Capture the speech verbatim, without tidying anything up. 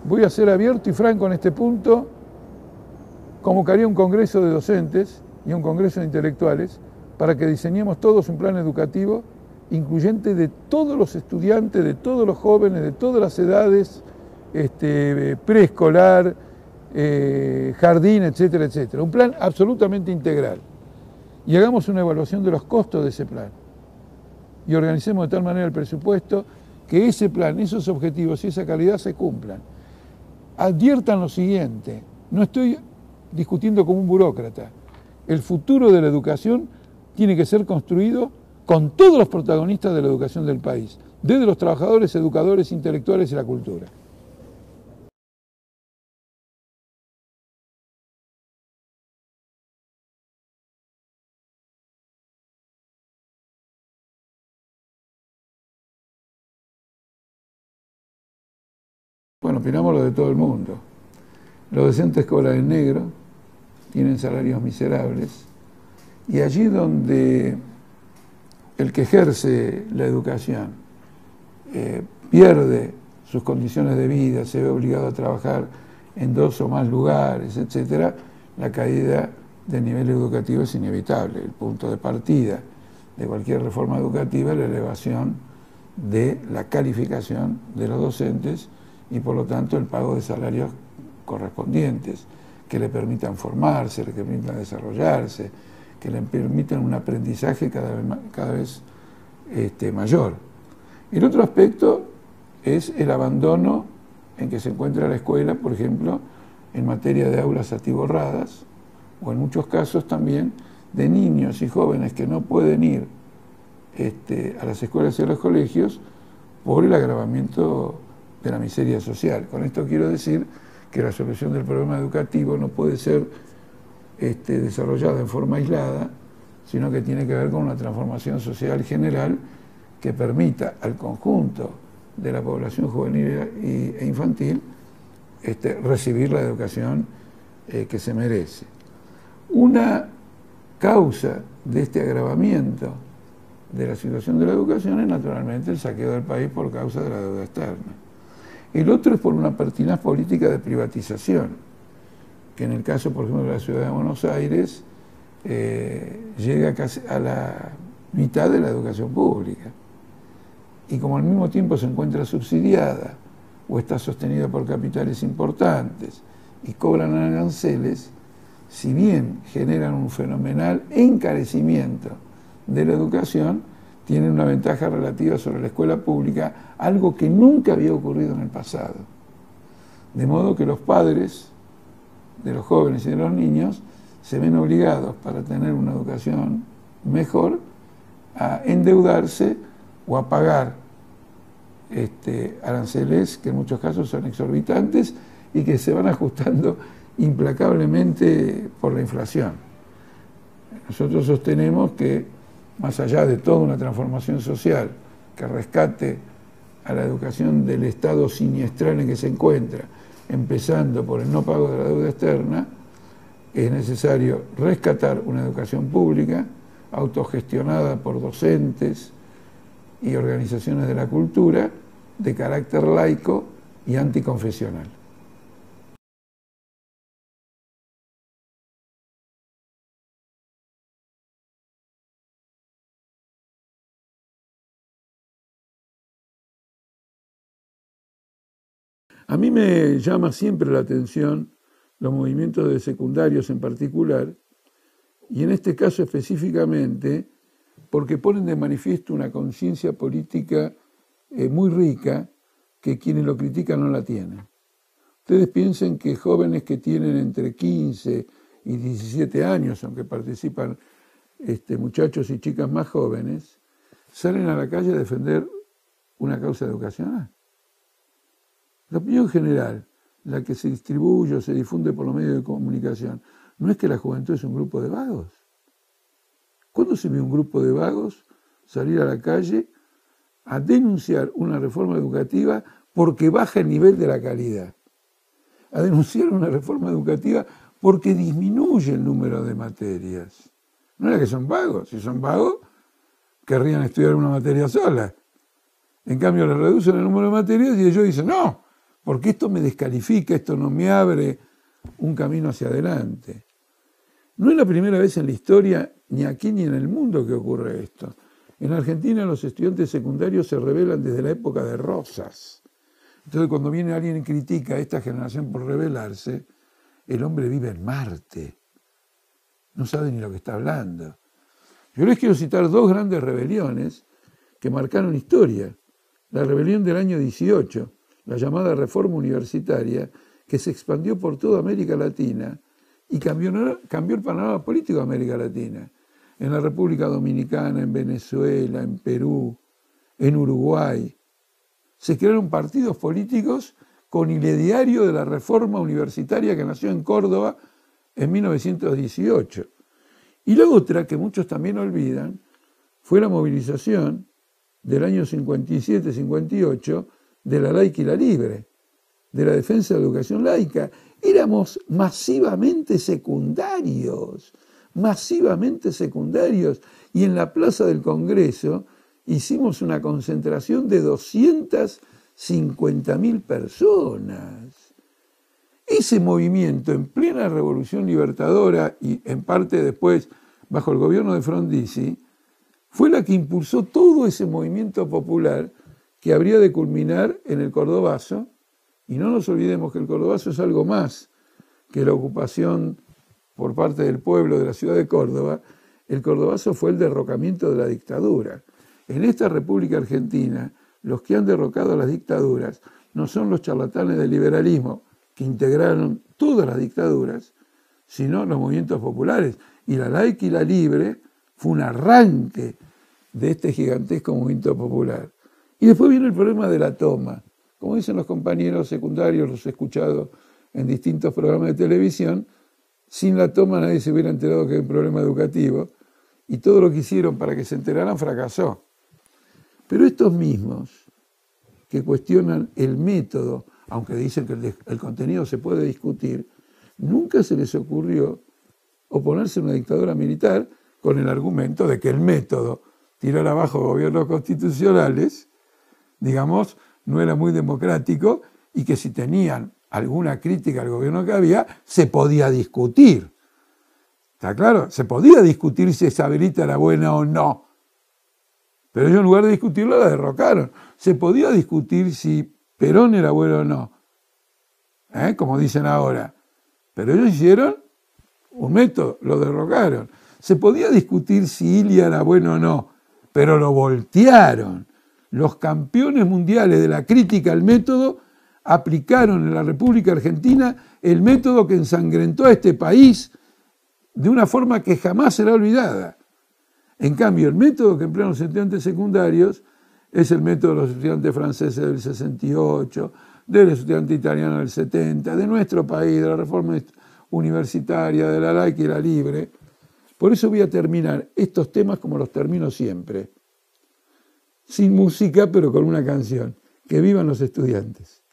voy a ser abierto y franco en este punto, convocaría un congreso de docentes y un congreso de intelectuales para que diseñemos todos un plan educativo incluyente de todos los estudiantes, de todos los jóvenes, de todas las edades, este, preescolar, eh, jardín, etcétera, etcétera. Un plan absolutamente integral. Y hagamos una evaluación de los costos de ese plan. Y organicemos de tal manera el presupuesto que ese plan, esos objetivos y esa calidad se cumplan. Adviertan lo siguiente, no estoy discutiendo como un burócrata. El futuro de la educación tiene que ser construido con todos los protagonistas de la educación del país, desde los trabajadores, educadores, intelectuales y la cultura. Bueno, opinamos lo de todo el mundo. Los docentes cobran en negro, tienen salarios miserables, y allí donde el que ejerce la educación eh, pierde sus condiciones de vida, se ve obligado a trabajar en dos o más lugares, etcétera, la caída del nivel educativo es inevitable. El punto de partida de cualquier reforma educativa es la elevación de la calificación de los docentes y por lo tanto el pago de salarios correspondientes que le permitan formarse, le permitan desarrollarse, que le permitan un aprendizaje cada vez, cada vez este, mayor. El otro aspecto es el abandono en que se encuentra la escuela, por ejemplo, en materia de aulas atiborradas, o en muchos casos también de niños y jóvenes que no pueden ir este, a las escuelas y a los colegios por el agravamiento de la miseria social. Con esto quiero decir que la solución del problema educativo no puede ser este, desarrollada en forma aislada, sino que tiene que ver con una transformación social general que permita al conjunto de la población juvenil e infantil este, recibir la educación eh, que se merece. Una causa de este agravamiento de la situación de la educación es naturalmente el saqueo del país por causa de la deuda externa. El otro es por una pertinaz política de privatización, que en el caso, por ejemplo, de la ciudad de Buenos Aires, eh, llega casi a la mitad de la educación pública. Y como al mismo tiempo se encuentra subsidiada o está sostenida por capitales importantes y cobran aranceles, si bien generan un fenomenal encarecimiento de la educación, tienen una ventaja relativa sobre la escuela pública, algo que nunca había ocurrido en el pasado. De modo que los padres de los jóvenes y de los niños se ven obligados, para tener una educación mejor, a endeudarse o a pagar este, aranceles que en muchos casos son exorbitantes y que se van ajustando implacablemente por la inflación. Nosotros sostenemos que más allá de toda una transformación social que rescate a la educación del estado siniestral en que se encuentra, empezando por el no pago de la deuda externa, es necesario rescatar una educación pública autogestionada por docentes y organizaciones de la cultura de carácter laico y anticonfesional. A mí me llama siempre la atención los movimientos de secundarios en particular, y en este caso específicamente porque ponen de manifiesto una conciencia política eh, muy rica que quienes lo critican no la tienen. Ustedes piensen que jóvenes que tienen entre quince y diecisiete años, aunque participan este, muchachos y chicas más jóvenes, salen a la calle a defender una causa educacional. La opinión general, la que se distribuye o se difunde por los medios de comunicación, no es que la juventud es un grupo de vagos. ¿Cuándo se ve un grupo de vagos salir a la calle a denunciar una reforma educativa porque baja el nivel de la calidad? A denunciar una reforma educativa porque disminuye el número de materias. No es que son vagos, si son vagos querrían estudiar una materia sola. En cambio le reducen el número de materias y ellos dicen no, porque esto me descalifica, esto no me abre un camino hacia adelante. No es la primera vez en la historia, ni aquí ni en el mundo, que ocurre esto. En Argentina los estudiantes secundarios se rebelan desde la época de Rosas. Entonces cuando viene alguien y critica a esta generación por rebelarse, el hombre vive en Marte. No sabe ni lo que está hablando. Yo les quiero citar dos grandes rebeliones que marcaron historia. La rebelión del año dieciocho, la llamada Reforma Universitaria, que se expandió por toda América Latina y cambió, cambió el panorama político de América Latina. En la República Dominicana, en Venezuela, en Perú, en Uruguay. Se crearon partidos políticos con el ideario de la Reforma Universitaria que nació en Córdoba en mil novecientos dieciocho. Y la otra, que muchos también olvidan, fue la movilización del año cincuenta y siete cincuenta y ocho de la laica y la libre, de la defensa de la educación laica. Éramos masivamente secundarios, masivamente secundarios, y en la Plaza del Congreso hicimos una concentración de doscientas cincuenta mil personas. Ese movimiento, en plena Revolución Libertadora y en parte después bajo el gobierno de Frondizi, fue la que impulsó todo ese movimiento popular que habría de culminar en el Cordobazo. Y no nos olvidemos que el Cordobazo es algo más que la ocupación por parte del pueblo de la ciudad de Córdoba. El Cordobazo fue el derrocamiento de la dictadura. En esta República Argentina, los que han derrocado las dictaduras no son los charlatanes del liberalismo, que integraron todas las dictaduras, sino los movimientos populares. Y la laica y la libre fue un arranque de este gigantesco movimiento popular. Y después viene el problema de la toma. Como dicen los compañeros secundarios, los he escuchado en distintos programas de televisión, sin la toma nadie se hubiera enterado que hay un problema educativo, y todo lo que hicieron para que se enteraran fracasó. Pero estos mismos que cuestionan el método, aunque dicen que el, el contenido se puede discutir, nunca se les ocurrió oponerse a una dictadura militar con el argumento de que el método, tirar abajo gobiernos constitucionales, digamos, no era muy democrático y que si tenían alguna crítica al gobierno que había, se podía discutir. ¿Está claro? Se podía discutir si esa verita era buena o no. Pero ellos en lugar de discutirlo la derrocaron. Se podía discutir si Perón era bueno o no, ¿eh? Como dicen ahora. Pero ellos hicieron un método, lo derrocaron. Se podía discutir si Ilia era bueno o no, pero lo voltearon. Los campeones mundiales de la crítica al método aplicaron en la República Argentina el método que ensangrentó a este país de una forma que jamás será olvidada. En cambio, el método que emplean los estudiantes secundarios es el método de los estudiantes franceses del sesenta y ocho, del estudiante italiano del setenta, de nuestro país, de la reforma universitaria, de la laica y la libre. Por eso voy a terminar estos temas como los termino siempre. Sin música, pero con una canción. Que vivan los estudiantes.